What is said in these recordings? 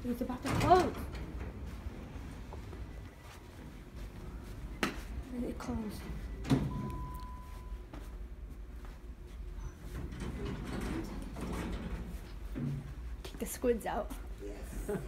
It's about to close. It closed. Take the squids out. Yes.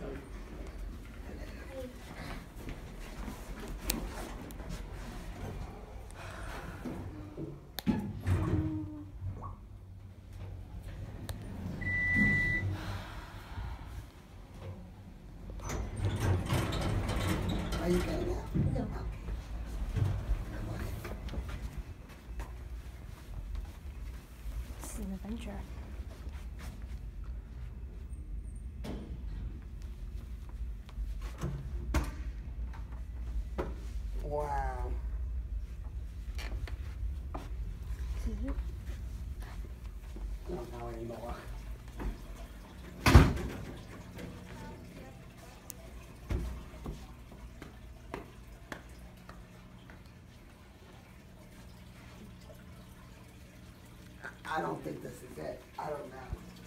Are you going now? No. Okay. This is an adventure. Wow. This is it. I don't know anymore. I don't think this is it. I don't know.